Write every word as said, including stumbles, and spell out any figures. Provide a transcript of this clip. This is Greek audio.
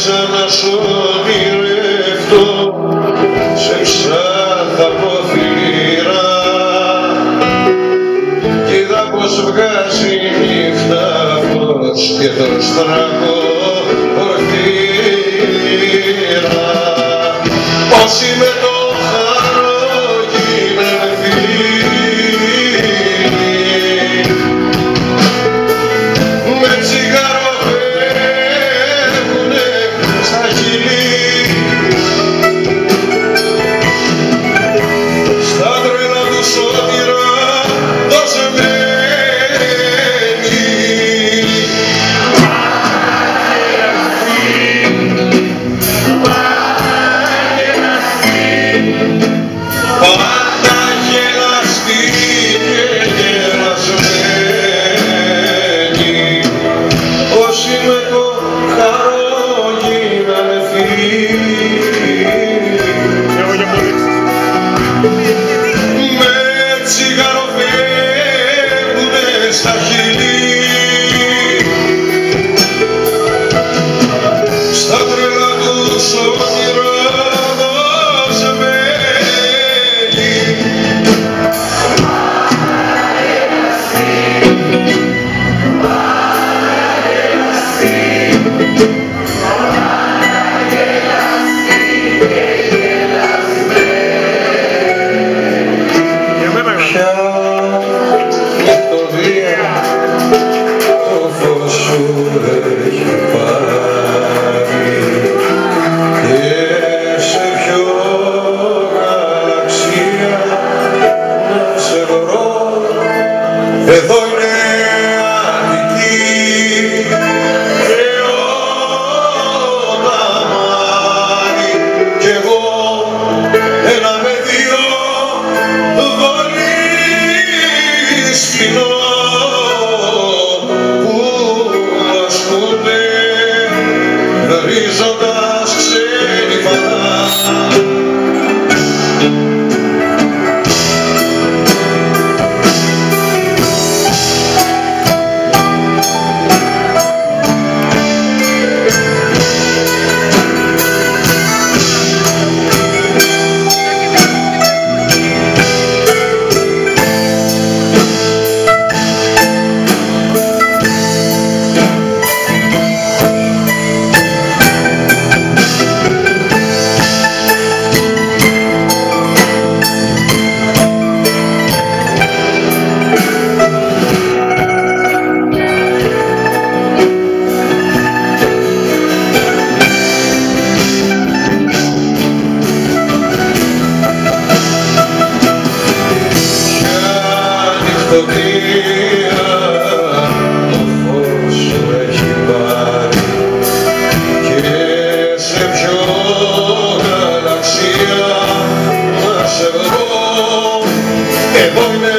μέσα να σου ονειρευτώ σε ψάθα ποφυρά κι είδα πως βγάζει νύχτα φως και το στραγό ορθήρα. Όσοι με το χαρό γίνανε φίλοι με τσιγάρο φεύγουνε στα χειλή στα τρέλα του σωτηρά δώσε πάντα γελαστή και γελασμένη όσοι με το χαρό γίνανε φίλοι με τσιγάρο φεύγουνε στα χειλή στα τρέλα τους όνειρα το φως σου έχει πάρει και σε ποιο γαλαξία να σε βρω. Εδώ είναι Αττική και όταν μάνει κι εγώ ένα με δύο σπινό που ασκούνται γνωρίζοντας ξένη φανά. Το φως σου έχει πάρει και σε ποιο γαλαξία να σε βρω. Εγώ είμαι